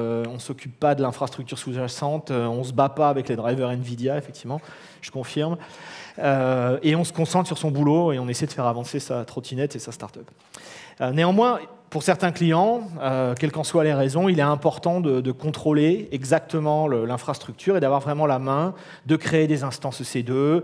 de l'infrastructure sous-jacente, on ne se bat pas avec les drivers NVIDIA, effectivement, je confirme. Et on se concentre sur son boulot et on essaie de faire avancer sa trottinette et sa start-up. Néanmoins, pour certains clients, quelles qu'en soient les raisons, il est important de contrôler exactement l'infrastructure et d'avoir vraiment la main, de créer des instances EC2,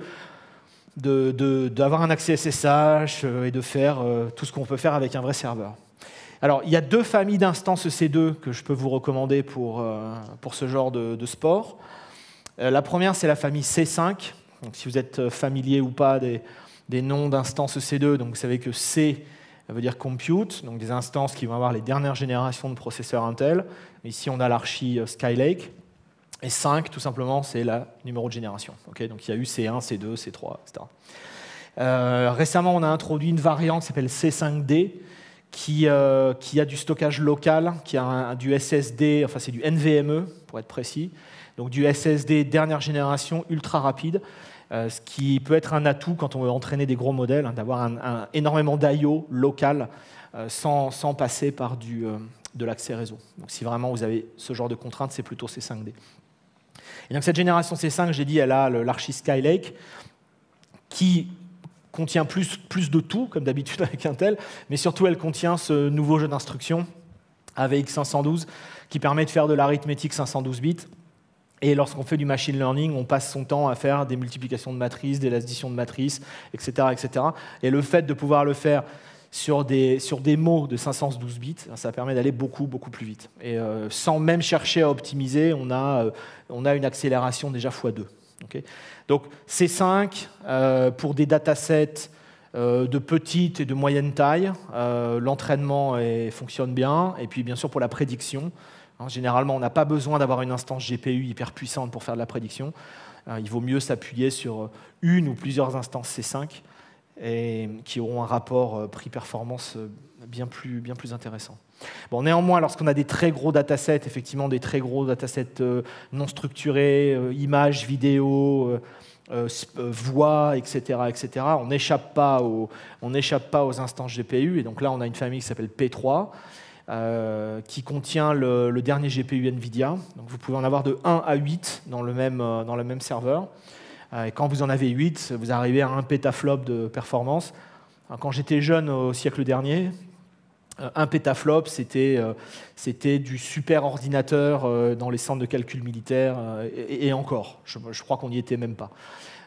d'avoir un accès SSH et de faire tout ce qu'on peut faire avec un vrai serveur. Alors, il y a 2 familles d'instances EC2 que je peux vous recommander pour ce genre de sport. La première, c'est la famille C5. Donc, si vous êtes familier ou pas des noms d'instances EC2, donc vous savez que C veut dire compute, donc des instances qui vont avoir les dernières générations de processeurs Intel. Ici, on a l'archi Skylake. Et 5, tout simplement, c'est le numéro de génération. Okay, donc il y a eu C1, C2, C3, etc. Récemment, on a introduit une variante qui s'appelle C5D, qui a du stockage local, qui a du SSD, enfin c'est du NVMe, pour être précis, donc du SSD dernière génération ultra rapide, ce qui peut être un atout quand on veut entraîner des gros modèles, hein, d'avoir énormément d'IO local sans passer par de l'accès réseau. Donc si vraiment vous avez ce genre de contraintes, c'est plutôt C5D. Et donc cette génération C5, j'ai dit, elle a l'archi Skylake qui contient plus de tout, comme d'habitude avec Intel, mais surtout elle contient ce nouveau jeu d'instructions AVX 512 qui permet de faire de l'arithmétique 512 bits. Et lorsqu'on fait du machine learning, on passe son temps à faire des multiplications de matrices, des additions de matrices, etc., etc. Et le fait de pouvoir le faire sur des mots de 512 bits, ça permet d'aller beaucoup plus vite. Et sans même chercher à optimiser, on a une accélération déjà x2. Okay, donc C5, pour des datasets de petite et de moyenne taille, l'entraînement fonctionne bien. Et puis bien sûr pour la prédiction, hein, généralement on n'a pas besoin d'avoir une instance GPU hyper puissante pour faire de la prédiction. Il vaut mieux s'appuyer sur une ou plusieurs instances C5 et qui auront un rapport prix-performance bien plus intéressant. Bon, néanmoins, lorsqu'on a des très gros datasets, effectivement des très gros datasets non structurés, images, vidéos, voix, etc., on n'échappe pas aux instances GPU. Et donc là, on a une famille qui s'appelle P3, qui contient le dernier GPU NVIDIA. Donc vous pouvez en avoir de 1 à 8 dans le même serveur. Et quand vous en avez 8, vous arrivez à 1 pétaflop de performance. Alors, quand j'étais jeune au siècle dernier, 1 pétaflop, c'était du super ordinateur dans les centres de calcul militaires, et encore. Je crois qu'on n'y était même pas.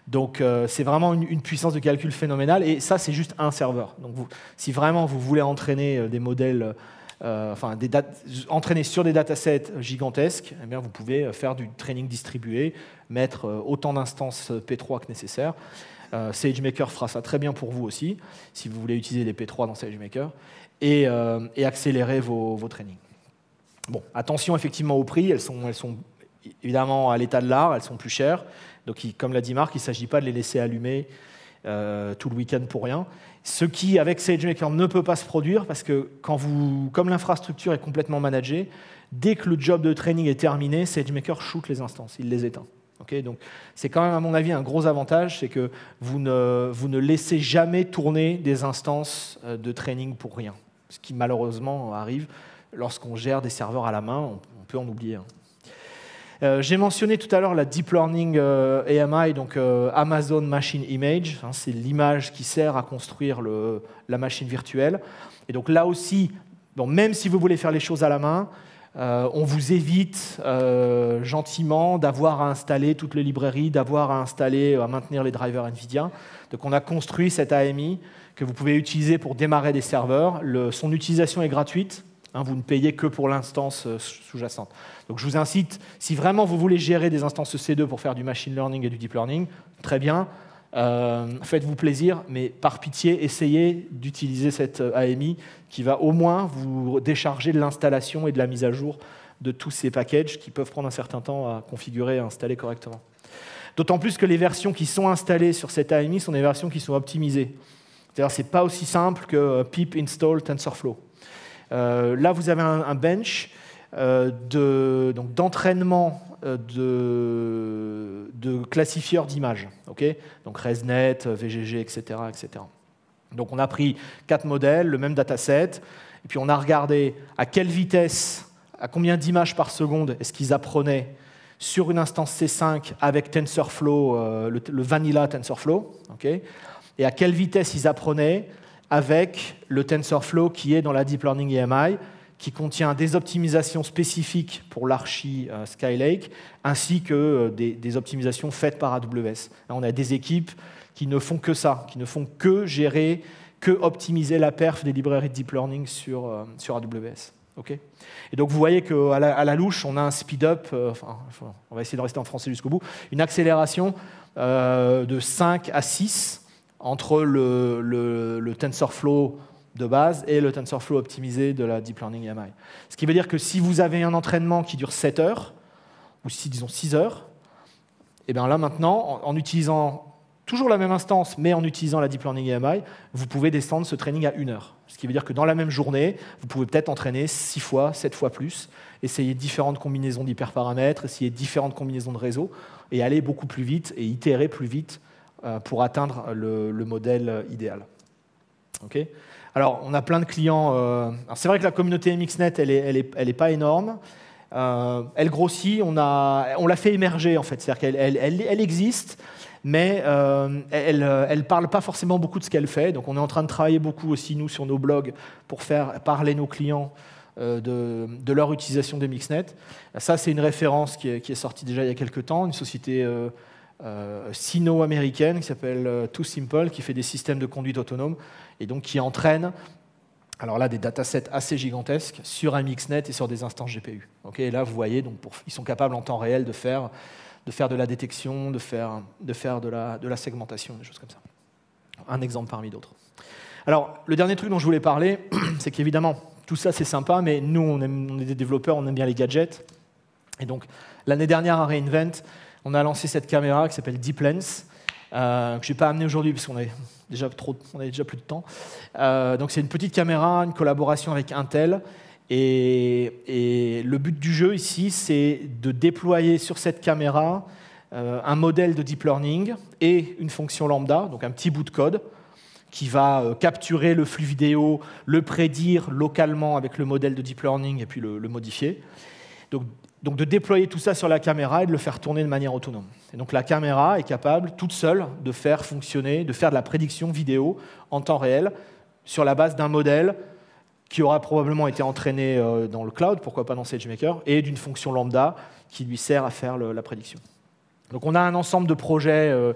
Donc c'est vraiment une puissance de calcul phénoménale, et ça c'est juste un serveur. Donc si vraiment vous voulez entraîner des modèles, entraîner sur des datasets gigantesques, eh bien, vous pouvez faire du training distribué, mettre autant d'instances P3 que nécessaire. SageMaker fera ça très bien pour vous aussi, si vous voulez utiliser les P3 dans SageMaker, et accélérer vos trainings. Bon, attention effectivement au prix, elles sont évidemment à l'état de l'art, elles sont plus chères. Donc, comme l'a dit Marc, il ne s'agit pas de les laisser allumer tout le week-end pour rien. Ce qui, avec SageMaker, ne peut pas se produire, parce que comme l'infrastructure est complètement managée, dès que le job de training est terminé, SageMaker shoot les instances, il les éteint. Okay, donc, c'est quand même, à mon avis, un gros avantage, c'est que vous ne laissez jamais tourner des instances de training pour rien. Ce qui, malheureusement, arrive lorsqu'on gère des serveurs à la main, on peut en oublier un. J'ai mentionné tout à l'heure la Deep Learning AMI, donc Amazon Machine Image. Hein, c'est l'image qui sert à construire la machine virtuelle. Et donc là aussi, bon, même si vous voulez faire les choses à la main, on vous évite gentiment d'avoir à installer toutes les librairies, d'avoir à maintenir les drivers NVIDIA. Donc on a construit cette AMI que vous pouvez utiliser pour démarrer des serveurs. Son utilisation est gratuite. Hein, vous ne payez que pour l'instance sous-jacente. Donc je vous incite, si vraiment vous voulez gérer des instances C2 pour faire du machine learning et du deep learning, très bien, faites-vous plaisir, mais par pitié, essayez d'utiliser cette AMI qui va au moins vous décharger de l'installation et de la mise à jour de tous ces packages qui peuvent prendre un certain temps à configurer et à installer correctement. D'autant plus que les versions qui sont installées sur cette AMI sont des versions qui sont optimisées. C'est-à-dire que ce n'est pas aussi simple que pip install TensorFlow. Là, vous avez un bench d'entraînement de classifieurs d'images, okay, donc ResNet, VGG, etc., etc. Donc on a pris 4 modèles, le même dataset, et puis on a regardé à quelle vitesse, à combien d'images par seconde est-ce qu'ils apprenaient sur une instance C5 avec TensorFlow, le vanilla TensorFlow, okay, et à quelle vitesse ils apprenaient avec le TensorFlow qui est dans la Deep Learning AMI, qui contient des optimisations spécifiques pour l'archi Skylake, ainsi que des optimisations faites par AWS. On a des équipes qui ne font que ça, qui ne font que gérer, que optimiser la perf des librairies de Deep Learning sur AWS. Okay, et donc vous voyez qu'à la louche, on a un speed-up, on va essayer de rester en français jusqu'au bout, une accélération de 5 à 6 entre le TensorFlow de base et le TensorFlow optimisé de la Deep Learning AMI. Ce qui veut dire que si vous avez un entraînement qui dure 7 heures, ou disons 6 heures, et bien là maintenant, en utilisant toujours la même instance, mais en utilisant la Deep Learning AMI, vous pouvez descendre ce training à 1 heure. Ce qui veut dire que dans la même journée, vous pouvez peut-être entraîner 6 fois, 7 fois plus, essayer différentes combinaisons d'hyperparamètres, essayer différentes combinaisons de réseaux, et aller beaucoup plus vite et itérer plus vite pour atteindre le modèle idéal. Okay, alors, on a plein de clients. C'est vrai que la communauté MXNet, elle est pas énorme. Elle grossit. On l'a fait émerger, en fait. C'est-à-dire qu'elle existe, mais elle parle pas forcément beaucoup de ce qu'elle fait. Donc, on est en train de travailler beaucoup aussi, nous, sur nos blogs, pour faire parler nos clients de leur utilisation des MXNet. Ça, c'est une référence qui est sortie déjà il y a quelques temps, une société sino-américaine qui s'appelle TuSimple, qui fait des systèmes de conduite autonome et donc qui entraîne, alors là, des datasets assez gigantesques sur un MXNet et sur des instances GPU. Okay, et là, vous voyez, donc ils sont capables en temps réel de faire de la détection, de faire de la segmentation, des choses comme ça. Un exemple parmi d'autres. Alors, le dernier truc dont je voulais parler, c'est qu'évidemment, tout ça, c'est sympa, mais nous, on est des développeurs, on aime bien les gadgets. Et donc, l'année dernière, à reInvent, on a lancé cette caméra qui s'appelle DeepLens, que je n'ai pas amenée aujourd'hui parce qu'on a déjà plus de temps. Donc c'est une petite caméra, une collaboration avec Intel. Et le but du jeu ici, c'est de déployer sur cette caméra un modèle de deep learning et une fonction lambda, donc un petit bout de code qui va capturer le flux vidéo, le prédire localement avec le modèle de deep learning et puis le modifier. Donc de déployer tout ça sur la caméra et de le faire tourner de manière autonome. Et donc la caméra est capable, toute seule, de faire de la prédiction vidéo en temps réel sur la base d'un modèle qui aura probablement été entraîné dans le cloud, pourquoi pas dans SageMaker, et d'une fonction lambda qui lui sert à faire la prédiction. Donc on a un ensemble de projets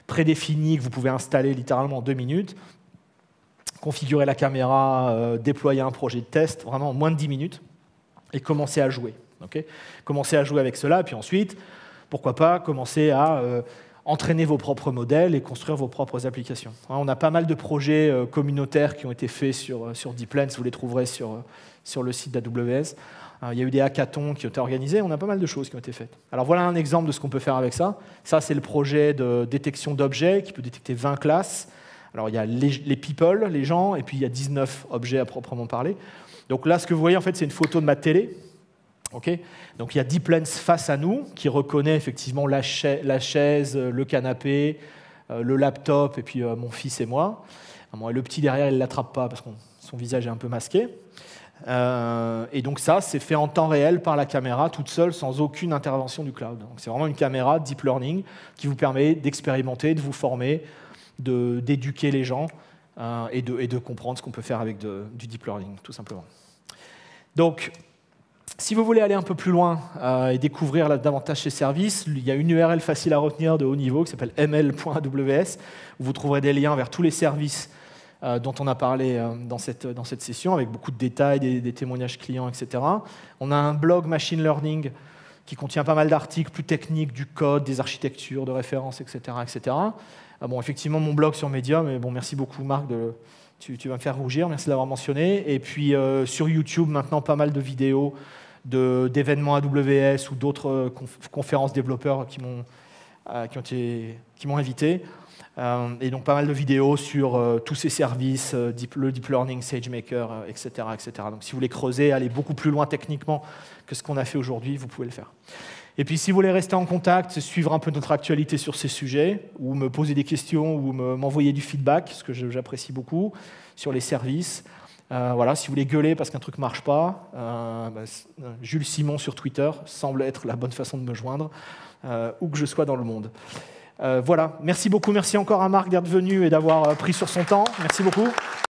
prédéfinis que vous pouvez installer littéralement en 2 minutes. Configurer la caméra, déployer un projet de test, vraiment en moins de 10 minutes, et commencer à jouer. Okay, commencer à jouer avec cela, et puis ensuite, pourquoi pas, commencer à entraîner vos propres modèles et construire vos propres applications. On a pas mal de projets communautaires qui ont été faits sur Deeplands, vous les trouverez sur le site d'AWS. Il y a eu des hackathons qui ont été organisés, on a pas mal de choses qui ont été faites. Alors voilà un exemple de ce qu'on peut faire avec ça. Ça, c'est le projet de détection d'objets qui peut détecter 20 classes. Alors il y a les people, les gens, et puis il y a 19 objets à proprement parler. Donc là, ce que vous voyez, en fait, c'est une photo de ma télé. Okay, donc il y a Deeplands face à nous, qui reconnaît effectivement la chaise, le canapé, le laptop, et puis mon fils et moi. Bon, et le petit derrière, il ne l'attrape pas, parce que son visage est un peu masqué. Et donc ça, c'est fait en temps réel par la caméra, toute seule, sans aucune intervention du cloud. Donc c'est vraiment une caméra deep learning qui vous permet d'expérimenter, de vous former, d'éduquer les gens et de comprendre ce qu'on peut faire avec du deep learning, tout simplement. Donc, si vous voulez aller un peu plus loin et découvrir davantage ces services, il y a une URL facile à retenir de haut niveau qui s'appelle ml.aws, où vous trouverez des liens vers tous les services dont on a parlé dans cette session, avec beaucoup de détails, des témoignages clients, etc. On a un blog machine learning qui contient pas mal d'articles plus techniques, du code, des architectures, de références, etc. etc. Bon, effectivement, mon blog sur Medium, mais bon, merci beaucoup Marc, tu vas me faire rougir, merci de l'avoir mentionné. Et puis sur YouTube, maintenant, pas mal de vidéos d'événements AWS ou d'autres conférences développeurs qui m'ont invité. Et donc pas mal de vidéos sur tous ces services, le Deep Learning, SageMaker, etc., etc. Donc si vous voulez creuser, aller beaucoup plus loin techniquement que ce qu'on a fait aujourd'hui, vous pouvez le faire. Et puis si vous voulez rester en contact, suivre un peu notre actualité sur ces sujets, ou me poser des questions, ou m'envoyer du feedback, ce que j'apprécie beaucoup, sur les services. Voilà, si vous voulez gueuler parce qu'un truc ne marche pas, Jules Simon sur Twitter semble être la bonne façon de me joindre, où que je sois dans le monde. Voilà, merci beaucoup, merci encore à Marc d'être venu et d'avoir pris sur son temps. Merci beaucoup.